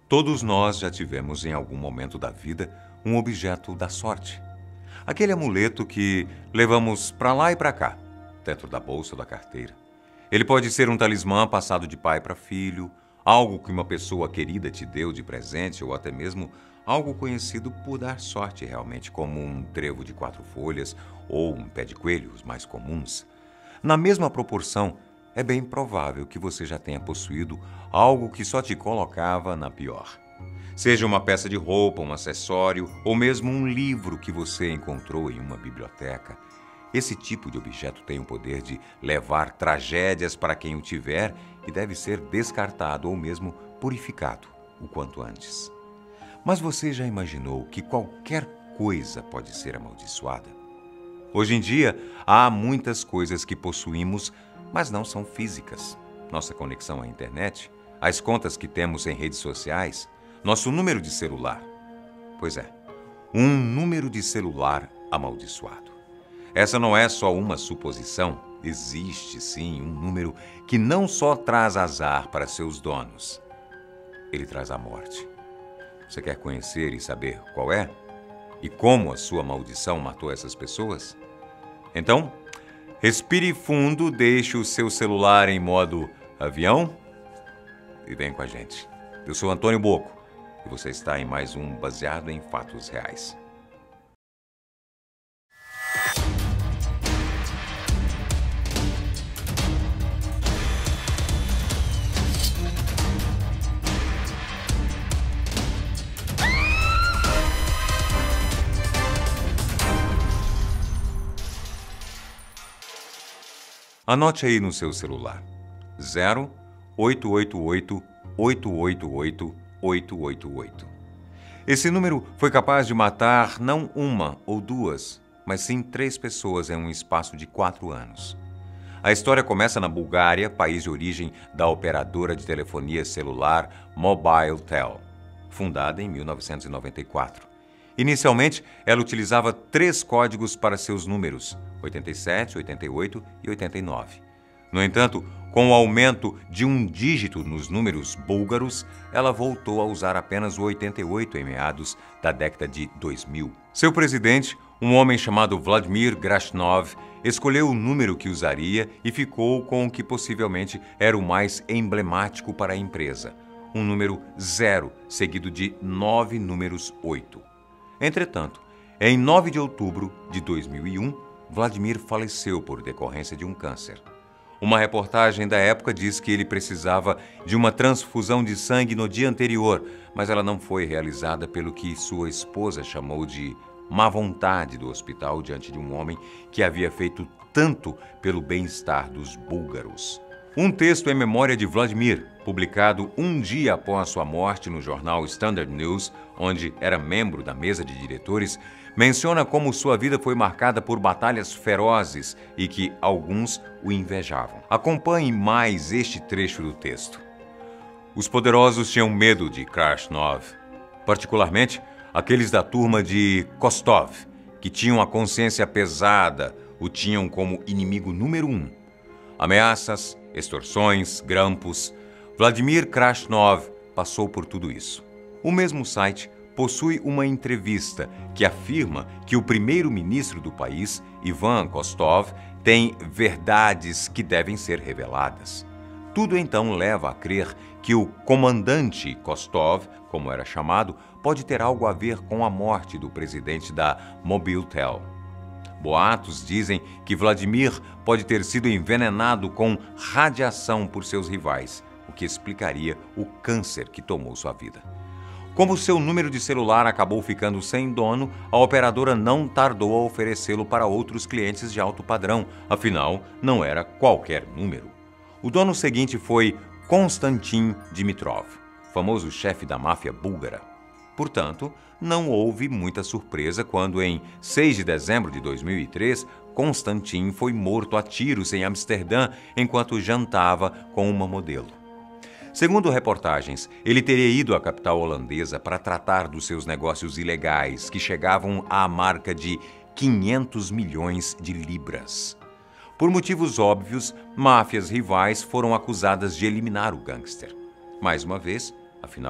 Todos nós já tivemos em algum momento da vida um objeto da sorte. Aquele amuleto que levamos para lá e para cá, dentro da bolsa ou da carteira. Ele pode ser um talismã passado de pai para filho, algo que uma pessoa querida te deu de presente ou até mesmo algo conhecido por dar sorte realmente, como um trevo de 4 folhas ou um pé de coelho, os mais comuns. Na mesma proporção, é bem provável que você já tenha possuído algo que só te colocava na pior. Seja uma peça de roupa, um acessório ou mesmo um livro que você encontrou em uma biblioteca. Esse tipo de objeto tem o poder de levar tragédias para quem o tiver e deve ser descartado ou mesmo purificado o quanto antes. Mas você já imaginou que qualquer coisa pode ser amaldiçoada? Hoje em dia, há muitas coisas que possuímos, mas não são físicas. Nossa conexão à internet, as contas que temos em redes sociais, nosso número de celular. Pois é, um número de celular amaldiçoado. Essa não é só uma suposição, existe sim um número que não só traz azar para seus donos, ele traz a morte. Você quer conhecer e saber qual é? E como a sua maldição matou essas pessoas? Então, respire fundo, deixe o seu celular em modo avião e vem com a gente. Eu sou Antônio Boco e você está em mais um Baseado em Fatos Reais. Anote aí no seu celular: 0888-888-888. Esse número foi capaz de matar não uma ou duas, mas sim 3 pessoas em um espaço de 4 anos. A história começa na Bulgária, país de origem da operadora de telefonia celular Mobiltel, fundada em 1994. Inicialmente, ela utilizava 3 códigos para seus números, 87, 88 e 89. No entanto, com o aumento de um dígito nos números búlgaros, ela voltou a usar apenas o 88 em meados da década de 2000. Seu presidente, um homem chamado Vladimir Grashnov, escolheu o número que usaria e ficou com o que possivelmente era o mais emblemático para a empresa, um número 0, seguido de 9 números 8. Entretanto, em 9 de outubro de 2001, Vladimir faleceu por decorrência de um câncer. Uma reportagem da época diz que ele precisava de uma transfusão de sangue no dia anterior, mas ela não foi realizada pelo que sua esposa chamou de má vontade do hospital diante de um homem que havia feito tanto pelo bem-estar dos búlgaros. Um texto em memória de Vladimir, publicado um dia após sua morte no jornal Standard News, onde era membro da mesa de diretores, menciona como sua vida foi marcada por batalhas ferozes e que alguns o invejavam. Acompanhe mais este trecho do texto. Os poderosos tinham medo de Krasnov, particularmente aqueles da turma de Kostov, que tinham a consciência pesada, o tinham como inimigo número 1. Ameaças, extorsões, grampos. Vladimir Krasnov passou por tudo isso. O mesmo site possui uma entrevista que afirma que o primeiro-ministro do país, Ivan Kostov, tem verdades que devem ser reveladas. Tudo então leva a crer que o comandante Kostov, como era chamado, pode ter algo a ver com a morte do presidente da Mobiltel. Boatos dizem que Vladimir pode ter sido envenenado com radiação por seus rivais, o que explicaria o câncer que tomou sua vida. Como seu número de celular acabou ficando sem dono, a operadora não tardou a oferecê-lo para outros clientes de alto padrão, afinal, não era qualquer número. O dono seguinte foi Konstantin Dimitrov, famoso chefe da máfia búlgara. Portanto, não houve muita surpresa quando, em 6 de dezembro de 2003, Konstantin foi morto a tiros em Amsterdã enquanto jantava com uma modelo. Segundo reportagens, ele teria ido à capital holandesa para tratar dos seus negócios ilegais, que chegavam à marca de 500 milhões de libras. Por motivos óbvios, máfias rivais foram acusadas de eliminar o gangster. Mais uma vez, afinal,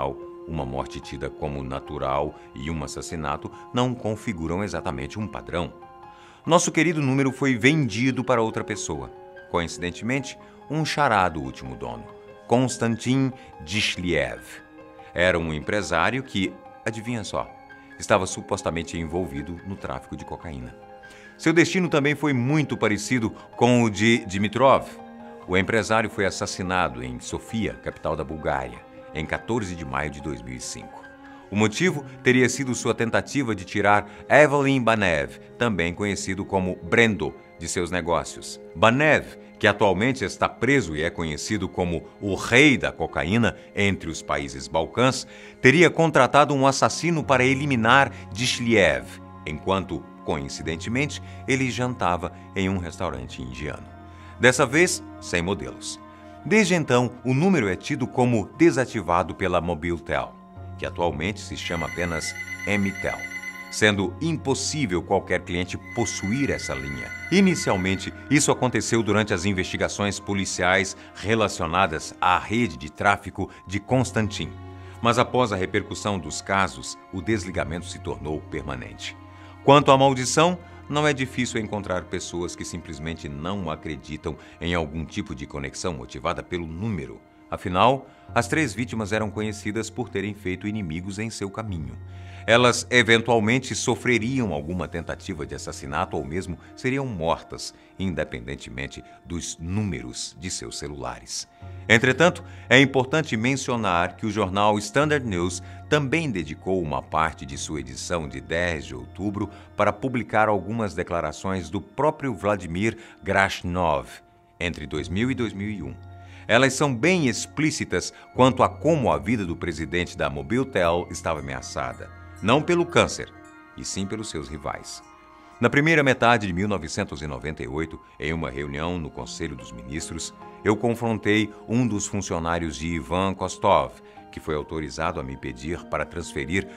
uma morte tida como natural e um assassinato não configuram exatamente um padrão. Nosso querido número foi vendido para outra pessoa. Coincidentemente, um xará do último dono, Konstantin Dishliev. Era um empresário que, adivinha só, estava supostamente envolvido no tráfico de cocaína. Seu destino também foi muito parecido com o de Dimitrov. O empresário foi assassinado em Sofia, capital da Bulgária, em 14 de maio de 2005. O motivo teria sido sua tentativa de tirar Evelyn Banev, também conhecido como Brendo, de seus negócios. Banev, que atualmente está preso e é conhecido como o rei da cocaína entre os países balcãs, teria contratado um assassino para eliminar Dishliev, enquanto, coincidentemente, ele jantava em um restaurante indiano. Dessa vez, sem modelos. Desde então, o número é tido como desativado pela Mobiltel, que atualmente se chama apenas MTEL, sendo impossível qualquer cliente possuir essa linha. Inicialmente, isso aconteceu durante as investigações policiais relacionadas à rede de tráfico de Konstantin, mas após a repercussão dos casos, o desligamento se tornou permanente. Quanto à maldição, não é difícil encontrar pessoas que simplesmente não acreditam em algum tipo de conexão motivada pelo número. Afinal, as 3 vítimas eram conhecidas por terem feito inimigos em seu caminho. Elas eventualmente sofreriam alguma tentativa de assassinato ou mesmo seriam mortas, independentemente dos números de seus celulares. Entretanto, é importante mencionar que o jornal Standard News também dedicou uma parte de sua edição de 10 de outubro para publicar algumas declarações do próprio Vladimir Grashnov entre 2000 e 2001. Elas são bem explícitas quanto a como a vida do presidente da Mobiltel estava ameaçada, não pelo câncer, e sim pelos seus rivais. Na primeira metade de 1998, em uma reunião no Conselho dos Ministros, eu confrontei um dos funcionários de Ivan Kostov, que foi autorizado a me pedir para transferir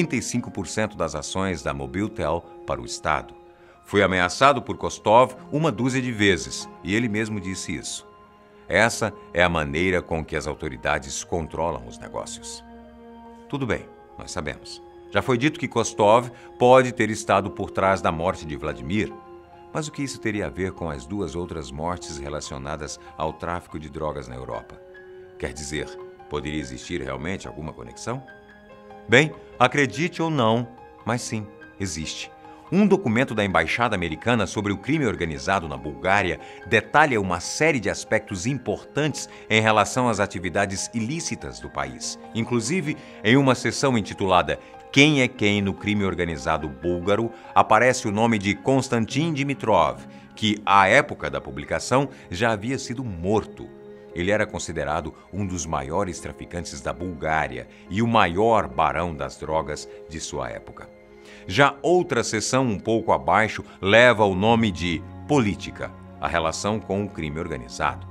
35% das ações da Mobiltel para o Estado. Fui ameaçado por Kostov uma dúzia de vezes, e ele mesmo disse isso. Essa é a maneira com que as autoridades controlam os negócios. Tudo bem, nós sabemos. Já foi dito que Kostov pode ter estado por trás da morte de Vladimir, mas o que isso teria a ver com as 2 outras mortes relacionadas ao tráfico de drogas na Europa? Quer dizer, poderia existir realmente alguma conexão? Bem, acredite ou não, mas sim, existe. Um documento da Embaixada Americana sobre o crime organizado na Bulgária detalha uma série de aspectos importantes em relação às atividades ilícitas do país. Inclusive, em uma seção intitulada Quem é Quem no Crime Organizado Búlgaro, aparece o nome de Konstantin Dimitrov, que, à época da publicação, já havia sido morto. Ele era considerado um dos maiores traficantes da Bulgária e o maior barão das drogas de sua época. Já outra seção um pouco abaixo leva o nome de Política, a relação com o crime organizado.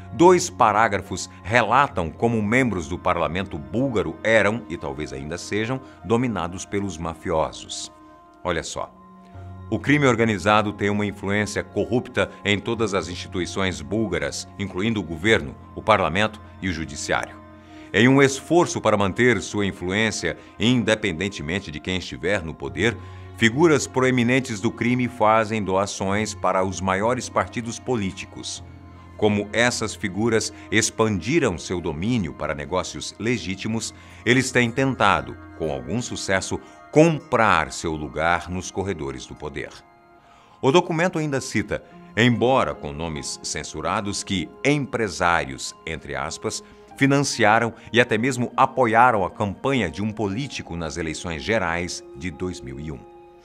2 parágrafos relatam como membros do parlamento búlgaro eram, e talvez ainda sejam, dominados pelos mafiosos. Olha só, o crime organizado tem uma influência corrupta em todas as instituições búlgaras, incluindo o governo, o parlamento e o judiciário. Em um esforço para manter sua influência, independentemente de quem estiver no poder, figuras proeminentes do crime fazem doações para os maiores partidos políticos. Como essas figuras expandiram seu domínio para negócios legítimos, eles têm tentado, com algum sucesso, comprar seu lugar nos corredores do poder. O documento ainda cita, embora com nomes censurados, que empresários, entre aspas, financiaram e até mesmo apoiaram a campanha de um político nas eleições gerais de 2001.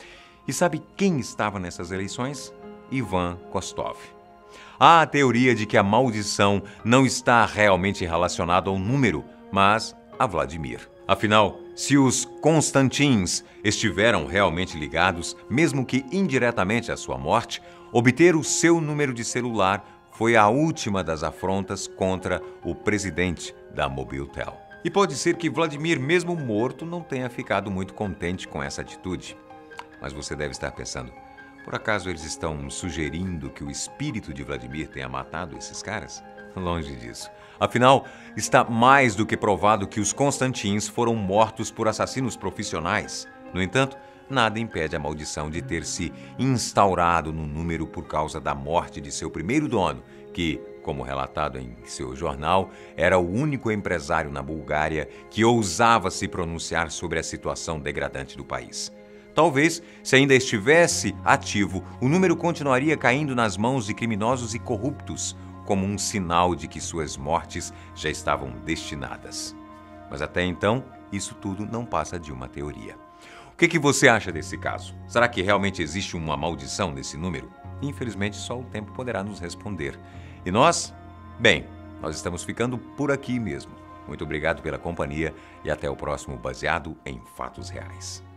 E sabe quem estava nessas eleições? Ivan Kostov. Há a teoria de que a maldição não está realmente relacionada ao número, mas a Vladimir. Afinal, se os Konstantins estiveram realmente ligados, mesmo que indiretamente à sua morte, obter o seu número de celular foi a última das afrontas contra o presidente da Mobiltel. E pode ser que Vladimir, mesmo morto, não tenha ficado muito contente com essa atitude. Mas você deve estar pensando, por acaso eles estão sugerindo que o espírito de Vladimir tenha matado esses caras? Longe disso. Afinal, está mais do que provado que os Constantins foram mortos por assassinos profissionais. No entanto, nada impede a maldição de ter se instaurado no número por causa da morte de seu primeiro dono, que, como relatado em seu jornal, era o único empresário na Bulgária que ousava se pronunciar sobre a situação degradante do país. Talvez, se ainda estivesse ativo, o número continuaria caindo nas mãos de criminosos e corruptos, como um sinal de que suas mortes já estavam destinadas. Mas até então, isso tudo não passa de uma teoria. O que você acha desse caso? Será que realmente existe uma maldição nesse número? Infelizmente, só o tempo poderá nos responder. E nós? Bem, nós estamos ficando por aqui mesmo. Muito obrigado pela companhia e até o próximo Baseado em Fatos Reais.